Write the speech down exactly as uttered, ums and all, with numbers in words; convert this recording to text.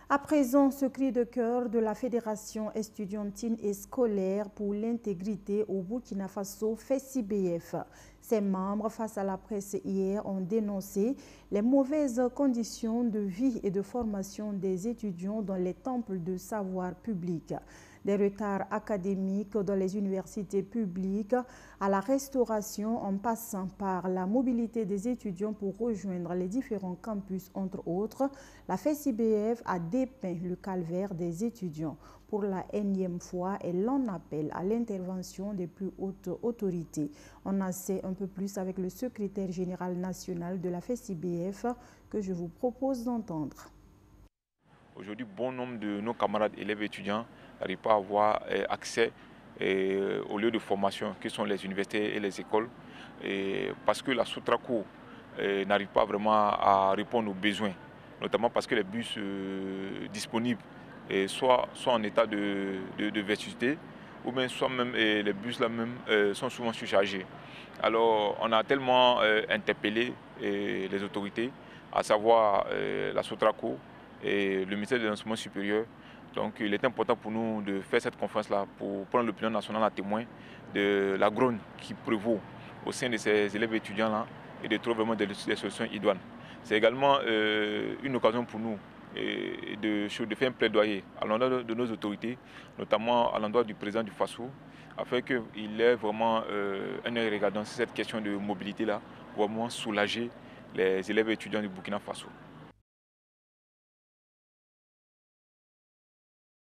À présent, ce cri de cœur de la Fédération estudiantine et scolaire pour l'intégrité au Burkina Faso, FESI-B F. Ses membres, face à la presse hier, ont dénoncé les mauvaises conditions de vie et de formation des étudiants dans les temples de savoir public. Des retards académiques dans les universités publiques à la restauration en passant par la mobilité des étudiants pour rejoindre les différents campus, entre autres, la FESI-B F a dépeint le calvaire des étudiants. Pour la énième fois, elle en appelle à l'intervention des plus hautes autorités. On en sait un peu plus avec le secrétaire général national de la FESI-B F que je vous propose d'entendre. Aujourd'hui, bon nombre de nos camarades élèves étudiants n'arrivent pas à avoir accès aux lieux de formation qui sont les universités et les écoles parce que la Sotraco n'arrive pas vraiment à répondre aux besoins, notamment parce que les bus disponibles soit, soit en état de, de, de vétusté ou bien soit même les bus là même sont souvent surchargés. Alors on a tellement interpellé les autorités, à savoir la Sotraco et le ministère de l'Enseignement supérieur. Donc il est important pour nous de faire cette conférence-là pour prendre l'opinion nationale à témoin de la grogne qui prévaut au sein de ces élèves étudiants-là et de trouver vraiment des, des solutions idoines. C'est également euh, une occasion pour nous et de, de faire un plaidoyer à l'endroit de nos autorités, notamment à l'endroit du président du Faso, afin qu'il ait vraiment euh, un œil regardant sur cette question de mobilité-là, pour vraiment soulager les élèves étudiants du Burkina Faso.